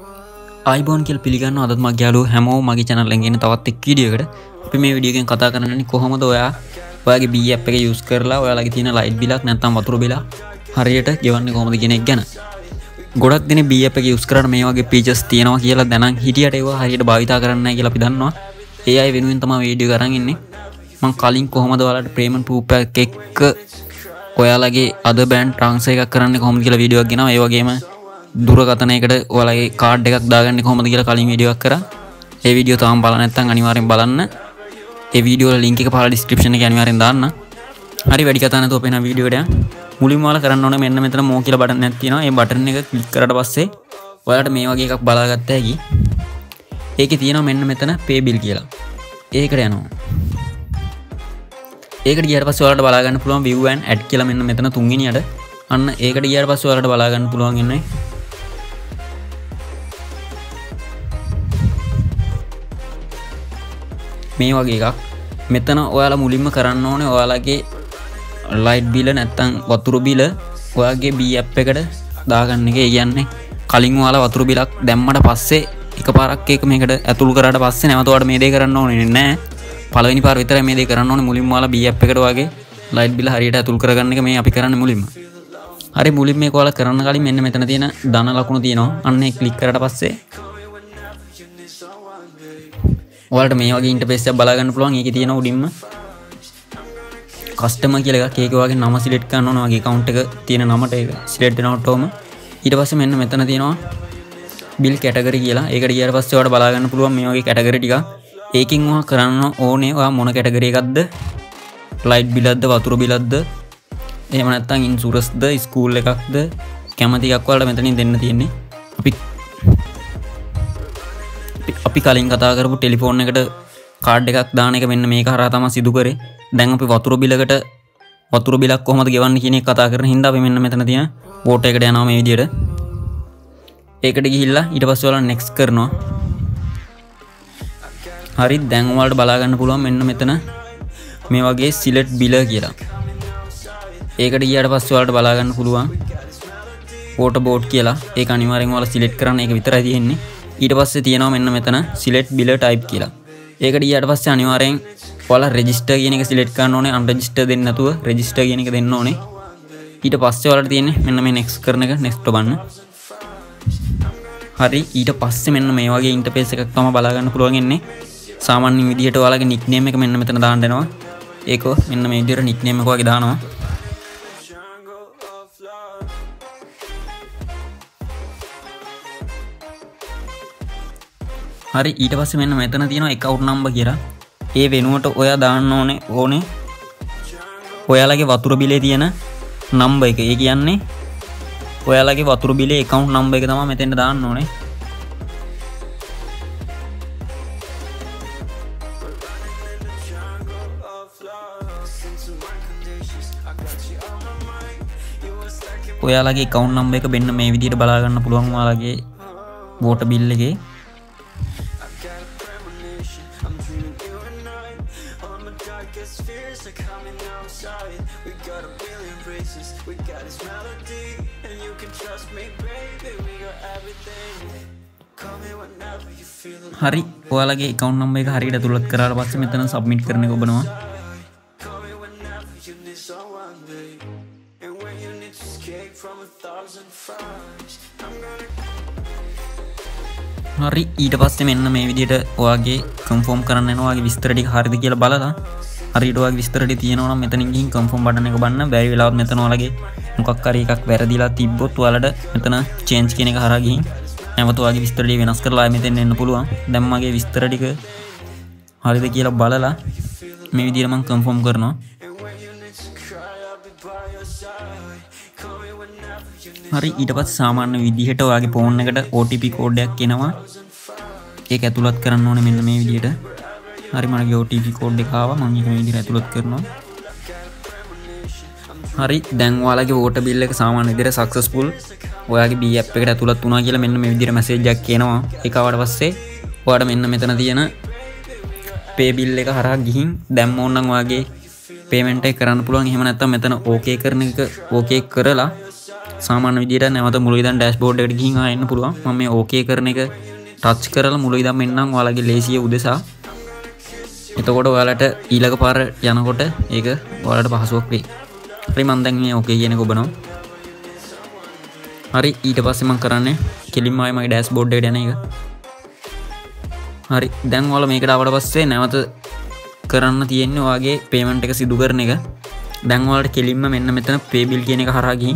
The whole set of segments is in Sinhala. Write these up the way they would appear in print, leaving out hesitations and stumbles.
iPhone කියලා පිළිගන්නවා අදත් මගේ යාළුවෝ හැමෝම මගේ channel එකෙන් ගෙන තවත් එක් වීඩියෝ එකකට අපි මේ වීඩියෝ එකෙන් කතා කරන්නේ කොහොමද ඔයාගේ B app එක use කරලා ඔයාලගේ තියෙන light බිලක් නැත්නම් වතුර බිලක් හරියට ගෙවන්නේ කොහොමද කියන එක ගැන. ගොඩක් දෙනෙක් B app එක use කරාට මේ වගේ features තියෙනවා කියලා දැනන් හිටියට ඒවා හරියට භාවිතා කරන්නේ නැහැ කියලා අපි දන්නවා. ඒ අය වෙනුවෙන් තමයි වීඩියෝ කරන් ඉන්නේ. මම කලින් කොහොමද ඔයාලට payment proof එකක් එක්ක ඔයාලගේ other bank transfer එකක් කරන්නේ කොහොමද කියලා වීඩියෝ එකක් ගෙනාවා. ඒ වගේම දුරකථනයකට ඔයාලගේ කාඩ් එකක් දාගන්නේ කොහොමද කියලා කලින් වීඩියෝ එකක් කරා. ඒ වීඩියෝ තාම බලලා නැත්නම් අනිවාර්යෙන් බලන්න. ඒ වීඩියෝ වල link එක පහළ description එකේ අනිවාර්යෙන් දාන්න. හරි වැඩි කතා නැතුව අපි යන වීඩියෝ එකට යමු. මුලින්ම ඔයාලා කරන්න ඕනේ මෙන්න මෙතන more කියලා බටන් එකක් තියෙනවා. ඒ බටන් එක ක්ලික් කරාට පස්සේ ඔයාලට මේ වගේ එකක් බලාගත්ත හැකි. ඒකේ තියෙනවා මෙන්න මෙතන pay bill කියලා. ඒකට යනවා. ඒකට ගියාට පස්සේ ඔයාලට බලා ගන්න පුළුවන් view and add කියලා මෙන්න මෙතන තුන්වෙනියට. අන්න ඒකට ගියාට පස්සේ ඔයාලට බලා ගන්න පුළුවන් ඉන්නේ මේ වගේ එකක්. මෙතන ඔයාලා මුලින්ම කරන්න ඕනේ ඔයාලගේ light bill නැත්නම් වතුර bill ඔයාගේ B app එකට දාගන්න එක. ඒ කියන්නේ කලින් ඔයාලා වතුර බිලක් දැම්මට පස්සේ එකපාරක් ඒක මේකට ඇතුල් කරාට පස්සේ නැවත ඔයාලට මේ දේ කරන්න ඕනේ නැහැ. පළවෙනි පාර විතරයි මේ දේ කරන්න ඕනේ. මුලින්ම ඔයාලා B app එකට ඔයාගේ light bill හරියට ඇතුල් කරගන්න එක මේ අපි කරන්නේ මුලින්ම. හරි මුලින්ම මේක ඔයාලා කරන්න කලින් මෙන්න මෙතන තියෙන ධන ලකුණු තියෙනවා. අන්න ඒක ක්ලික් කරාට පස්සේ ඔයාලට මේ වගේ ඉන්ටර්ෆේස් එකක් බලා ගන්න පුළුවන්. ඒකේ තියෙන උඩින්ම කස්ටමර් කියලා එකක්. ඒක ඔයාගේ නම සිලෙක්ට් කරන්න ඕන. ඔයාගේ account එක තියෙන නමට ඒක සිලෙක්ට් වෙනවට ඕම. ඊට පස්සේ මෙන්න මෙතන තියෙනවා bill category කියලා. ඒකට ගියාට පස්සේ ඔයාලට බලා ගන්න පුළුවන් මේ වගේ category ටික. ඒකින් ඔයා කරන්න ඕනේ ඔයා මොන category එකක්ද? light bill එකක්ද? වතුර bill එකක්ද? එහෙම නැත්නම් insurance ද? school එකක්ද? කැමති එකක් ඔයාලට මෙතනින් දෙන්න තියෙන්නේ. අපි කලින් කතා කරපු ටෙලිෆෝන් එකට කාඩ් එකක් දාන එක මෙන්න මේක හරහා තමයි සිදු කරේ. දැන් අපි වතුර බිලකට වතුර බිලක් කොහොමද ගෙවන්නේ කියන එක කතා කරන හින්දා අපි මෙන්න මෙතන තියෙන වෝටර් එකට යනවා මේ විදියට. ඒකට ගිහිල්ලා ඊට පස්සේ ඔයාලා next කරනවා. හරි දැන් ඔයාලට බලා ගන්න පුළුවන් මෙන්න මෙතන මේ වගේ select bill කියලා. ඒකට ගියාට පස්සේ ඔයාලට බලා ගන්න පුළුවන් water board කියලා. ඒක අනිවාර්යෙන් ඔයාලා select කරන්න. ඒක විතරයි තියෙන්නේ. ඊට පස්සේ තියෙනවා මෙන්න මෙතන select bill type කියලා. ඒකට ගියාට පස්සේ අනිවාර්යෙන් ඔයාලා register කියන එක select කරන්න ඕනේ. unregister දෙන්න නැතුව register කියන එක දෙන්න ඕනේ. ඊට පස්සේ ඔයාලට තියෙන්නේ මෙන්න මේ next කරන එක next ඔබන්න. හරි ඊට පස්සේ මෙන්න මේ වගේ interface එකක් තමයි බලා ගන්න පුළුවන් ඉන්නේ. සාමාන්‍ය විදිහට ඔයාලගේ nickname එක මෙන්න මෙතන දාන්න දෙනවා. ඒක මෙන්න මේ විදිහට nickname එක වගේ දානවා. හරි ඊට පස්සේ මෙන්න මෙතන තියෙනවා account number කියලා. ඒ වෙනුවට ඔයා දාන්න ඕනේ ඔයාලගේ වතුර බිලේ තියෙන number එක. ඒ කියන්නේ ඔයාලගේ වතුර බිලේ account number එක තමයි මෙතෙන්ට දාන්න ඕනේ. ඔයාලගේ account number එක මෙන්න මේ විදිහට බලා ගන්න පුළුවන් ඔයාලගේ water bill එකේ. හරි ඔයාලගේ account number එක හරියට ඇතුළත් කරාට පස්සේ මෙතන submit කරන එක ඔබනවා. හරි ඊට පස්සේ මෙන්න මේ විදිහට ඔයාගේ confirm කරන්න යනවා. ඔයාගේ විස්තර ටික හරියද කියලා බලලා හරියට ඔයාගේ විස්තර ටික තියෙනවා නම් මෙතනින් ගිහින් confirm button එක ඔබන්න. බැරි වෙලාවත් මෙතන ඔයාලගේ මොකක් හරි එකක් වැරදිලා තිබ්බොත් ඔයාලට මෙතන change කියන එක හරහා ගිහින් නැවත ඔයාගේ විස්තර ටික වෙනස් කරලා මෙතෙන් එන්න පුළුවන්. දැන් මගේ විස්තර ටික හරියද කියලා බලලා මේ විදිහට මම confirm කරනවා. හරි ඊට පස්සේ සාමාන්‍ය විදිහට ඔයාගේ ෆෝන් එකට OTP කෝඩ් එකක් එනවා. ඒක ඇතුළත් කරන්න ඕනේ මෙන්න මේ විදිහට. හරි මගේ OTP කෝඩ් එක ආවා. මම ඒක මේ විදිහට ඇතුළත් කරනවා. හරි දැන් ඔයාලගේ water bill එක සාමාන්‍ය විදිහට successful ඔයාගේ B app එකට ඇතුළත් වුණා කියලා මෙන්න මේ විදිහට message එකක් එනවා. ඒක ආවට පස්සේ ඔයාලට මෙන්න මෙතන තියෙන pay bill එක හරහා ගිහින් දැම්ම ඕන නම් ඔයාගේ payment එක කරන්න පුළුවන්. එහෙම නැත්නම් මෙතන okay කරන එක okay කරලා සාමාන්‍ය විදියට නැවත මුල ඉඳන් ඩෑෂ්බෝඩ් එකට ගිහින් ආයෙන්න පුළුවන්. මම මේ ඕකේ කරන එක ටච් කරලා මුල ඉඳන් මෙන්නම් ඔයාලගේ ලේසිය උදෙසා. එතකොට ඔයාලට ඊළඟ පාර යනකොට ඒක ඔයාලට පහසුවක් වෙයි. හරි මම දැන් මේ ඕකේ කියන එක ඔබනවා. හරි ඊට පස්සේ මම කරන්නේ කෙලින්ම ආයෙ මගේ ඩෑෂ්බෝඩ් එකට යන එක. හරි දැන් ඔයාලා මේකට ආවට පස්සේ නැවත කරන්න තියෙන්නේ ඔයාගේ පේමන්ට් එක සිදු කරන එක. දැන් ඔයාලට කෙලින්ම මෙන්න මෙතන pay bill කියන එක හරහා ගිහින්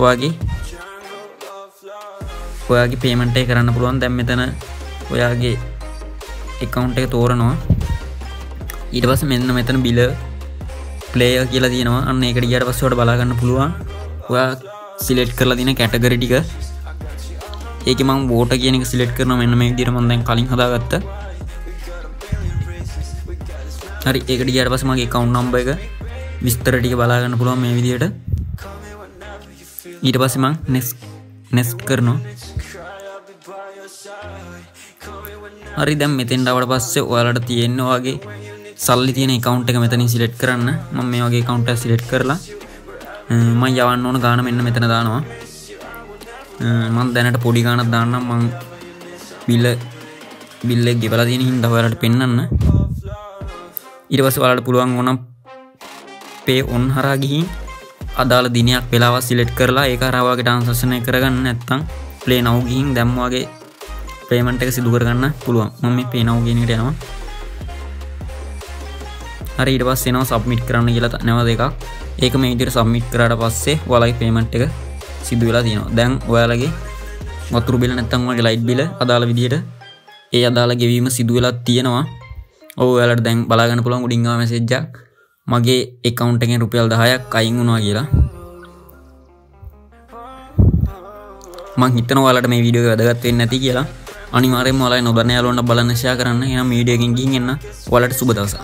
ඔයාගේ පේමන්ට් එක කරන්න පුළුවන්. දැන් මෙතන ඔයාගේ account එක තෝරනවා. ඊට පස්සේ මෙන්න මෙතන bill player කියලා තියෙනවා. අන්න ඒකට ගියාට පස්සේ ඔයාලට බලා ගන්න පුළුවන්. ඔයා select කරලා තියෙන category ටික. ඒකේ මම water කියන එක select කරනවා. මෙන්න මේ විදිහට මම දැන් කලින් හදාගත්තා. හරි ඒකට ගියාට පස්සේ මගේ account number එක විස්තර ටික බලා ගන්න පුළුවන් මේ විදිහට. ඊට පස්සේ මම next කරනවා. හරි දැන් මෙතෙන් ආවට පස්සේ ඔයාලට තියෙන්නේ ඔයාගේ සල්ලි තියෙන account එක මෙතනින් select කරන්න. මම මේ වගේ account එක select කරලා මම යවන්න ඕන ගාන මෙන්න මෙතන දානවා. මම දැනට පොඩි ගානක් දාන්නම්. මම bill එක ගෙවලා තියෙන හින්දා ඔයාලට පෙන්නන්න. ඊට පස්සේ ඔයාලට පුළුවන් ඕනම් pay on හරහා ගිහින් අදාළ දිනයක් වෙලාවක් select කරලා ඒක හරහා ඔයාගේ transaction එක කරගන්න. නැත්නම් play now ගිහින් දැන් ඔයාගේ payment එක සිදු කරගන්න පුළුවන්. මම මේ pay now කියන එකට යනවා. හරි ඊට පස්සේ එනවා submit කරන්න කියලා නැවත එකක්. ඒක මේ විදිහට submit කරාට පස්සේ ඔයාලගේ payment එක සිදු වෙලා තියෙනවා. දැන් ඔයාලගේ වතුර බිල නැත්නම් ඔයාලගේ light බිල අදාළ විදිහට ඒ අදාළ ගෙවීම සිදු වෙලා තියෙනවා. ඔයාලට දැන් බලා ගන්න පුළුවන් උඩින් ආව message එකක් මගේ account එකෙන් රුපියල් 10ක් අයින් වුණා කියලා. මම හිතනවා ඔයාලට මේ වීඩියෝ එක වැදගත් වෙන්නේ නැති කියලා. අනිවාර්යයෙන්ම ඔයාලා නොදන්න යාළුවන්ට බලන්න share කරන්න. එහෙනම් මේ වීඩියෝ එකෙන් ගිහින් එන්න. ඔයාලට සුබ දවසක්.